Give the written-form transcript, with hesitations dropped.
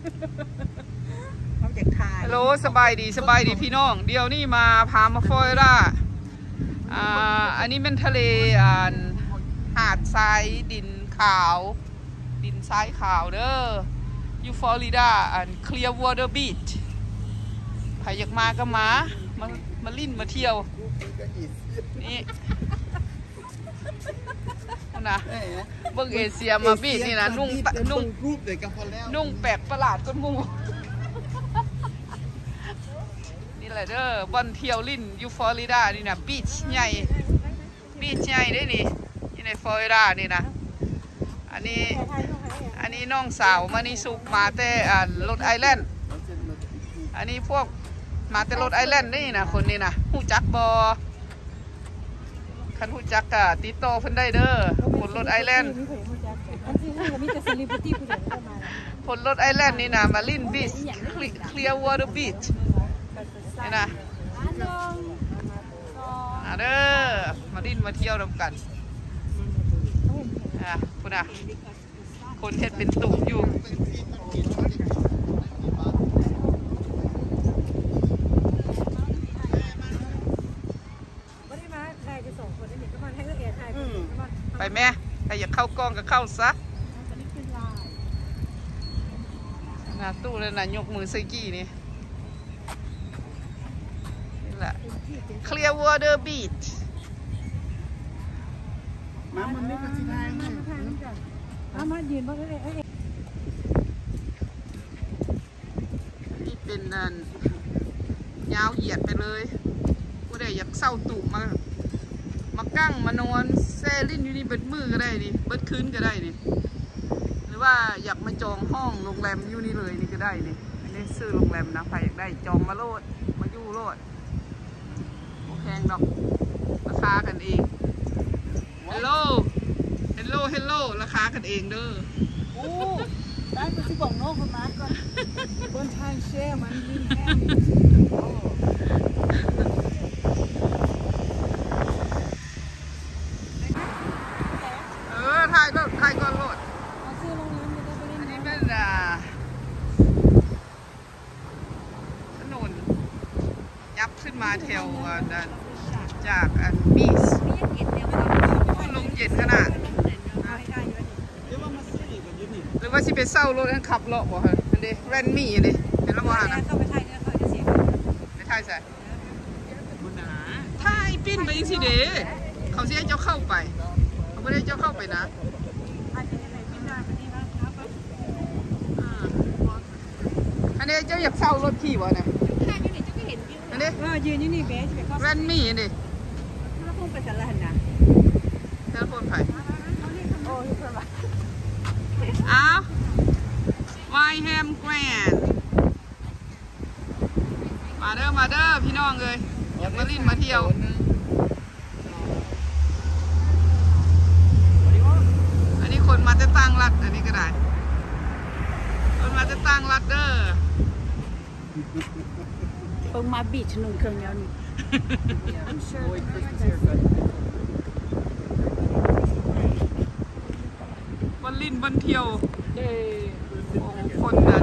น้องเด็กไทยฮัลโหลสบายดีพี่น้องเดี๋ยวนี่มาพามาฟลอริดาอันนี้เป็นทะเลหาดทรายดินขาวดินทรายขาวเด้ออยู่ฟลอริดาClearwater Beach ใครอยากมาก็มาลิ้นมาเที่ยวนี่นะเบิ่งเอเชียมาบีนี่นะนุ่งแปลกประหลาดก้นมูนี่แหละเด้อบอนเที่ยวลิ้นอยู่ฟลอริดานี่นะบีชใหญ่ได้นี่ในฟลอริดานี่นะอันนี้น้องสาวมานี่สุกมาแต่โรดไอแลนด์อันนี้พวกมาแต่โรดไอแลนด์นี่นะคนนี้นะหูจักบอคันหูจักกะติดต่อเพิ่นได้เด้อคนโรดไอแลนด์คนโรดไอแลนด์นี่นะมาลินบีชClearwater Beach นี่นะเด้อมาลินมาเที่ยวนำกันคุณคนเฮ็ดเป็นตุ่มอยู่ไปแม่ใครอยากเข้ากล้องก็เข้าซะตู้เลยนะยกมือใส่กี้นี่แหละ Clearwater Beach มันไม่กระชิดายมายืนบ้างเลยนี่เป็นยาวเหยียดไปเลยผู้ใดอยากเศร้าตุ่มมากั้งมานอนแซ่ลิ้นอยู่นี่เบิดมือก็ได้นี่เบิดคืนก็ได้นี่หรือว่าอยากมาจองห้องโรงแรมอยู่นี่เลยนี่ก็ได้นี่ไม่ได้ซื้อโรงแรมนะใครอยากได้จองมาโลดมาอยู่โลดโอแพงดอกราคากันเองฮัลโหลราคากันเองเด้อโอ้ได้ก็สิบอกน้องคนมาก่อนคนไทยแช่มันยิ่งแห้งถ่ายก่อนโหลดอันนี้เป็นถนนยับขึ้นมาแถวจากบีชลมเย็นขนาดหรือว่าสิไปเศร้ารถนั้นขับเลาะบ่ฮะอันนี้แรนมี่อันนี้เห็นแล้วบ่ฮะนะไปถ่ายใส่ถ่ายปิ้นไปยังสิเด้เขาสิให้เจ้าเข้าไปเขาไม่ได้เจ้าเข้าไปนะอันนี้เจ้าอยากเศร้ารถขี่บ่นะอันนี้ยืนอยู่นี่เบสแรนมี่อันนี้แล้วพูดไปสารหันนะเทเลโฟนไผ่อ้าวไวแฮมแกรนมาเด้อพี่น้องเลยอยากมาลิ้นมาเที่ยวอันนี้คนมาจะตั้งรัดอันนี้ก็ได้คนมาจะตั้งรัดเด้อเพิ่งมาบีชนุ่งเครื่องแล้วนี่วันลิ้นวันเที่ยวคน